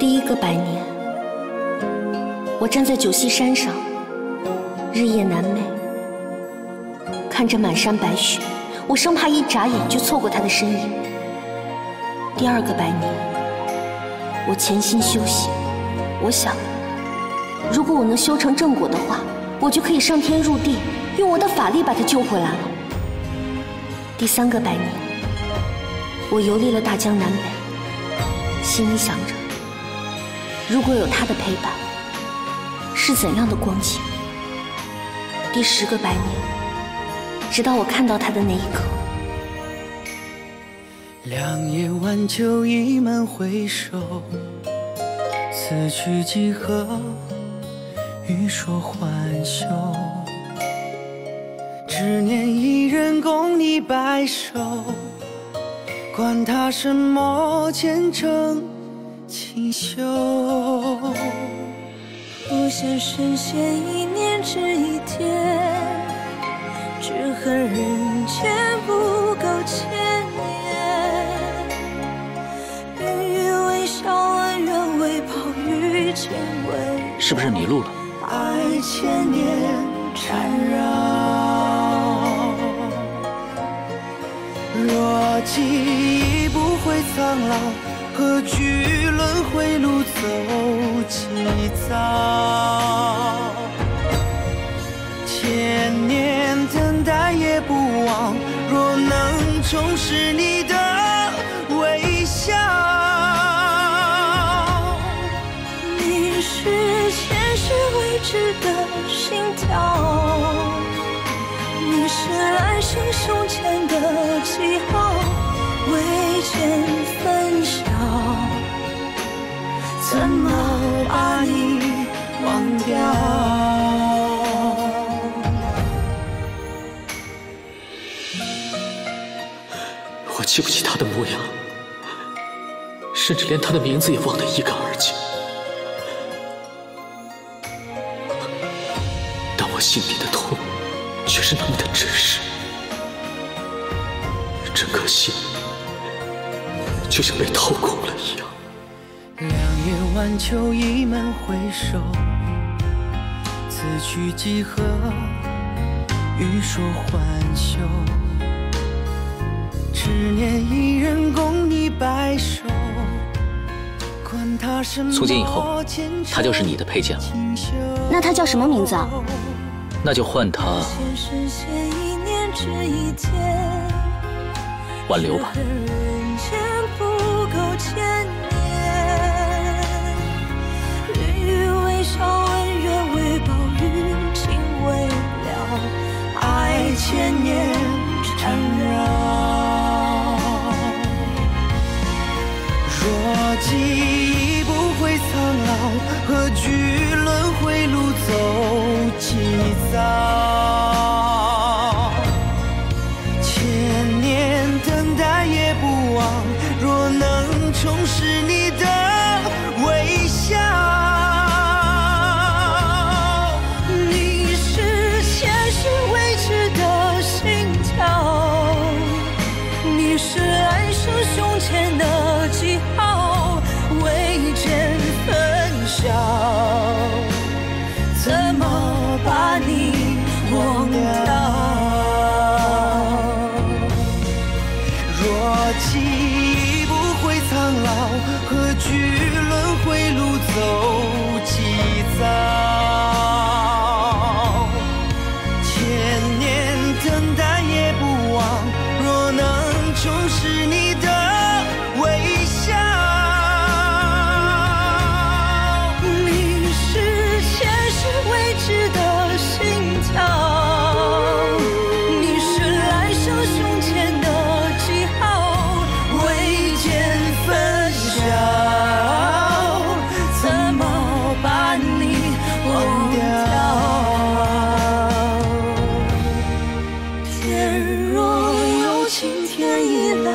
第1个百年，我站在九溪山上，日夜难寐，看着满山白雪，我生怕一眨眼就错过他的身影。第2个百年，我潜心修行，我想，如果我能修成正果的话，我就可以上天入地，用我的法力把他救回来了。第3个百年，我游历了大江南北，心里想着，如果有他的陪伴，是怎样的光景。第10个百年，直到我看到他的那一刻。 两夜晚酒已满回首，此去几何？欲说还休。只念一人共你白首，管他什么前程清秀。 不想深陷一念只一天，只恨人间不够千年。云雨微笑，恩怨为报，与情为了。 是不是迷路了？ 爱千年缠绕，若记忆不会苍老，何惧轮回路走几遭？千年等待也不忘，若能重拾你的微笑。 你是前世未知的心跳，你是来生胸前的记号，未见分晓，怎么把你忘掉？ 我记不起他的模样，甚至连他的名字也忘得一干二净。但我心底的痛却是那么的真实，整颗心就像被掏空了一样。 两夜晚酒已满回首，此去几何？欲说还休。只念一人共你白首，管他什么。 从今以后，他就是你的佩剑了。 那他叫什么名字啊？ 那就换他挽留吧。 爱千年缠绕，若记忆不会苍老，何惧轮回路走几遭？千年等待也不忘，若能重拾你的微笑。你是来生胸前的记号，未见分晓，怎么把你忘掉？若记忆不会苍老，何惧轮回路走几遭？千年等待也不忘，若能重拾你的微笑。你是前世未知的心跳，你是来生胸前的记号，未见分晓，怎么把你忘掉？天若有情天已老，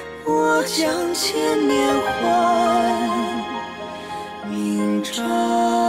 我将千年还明朝。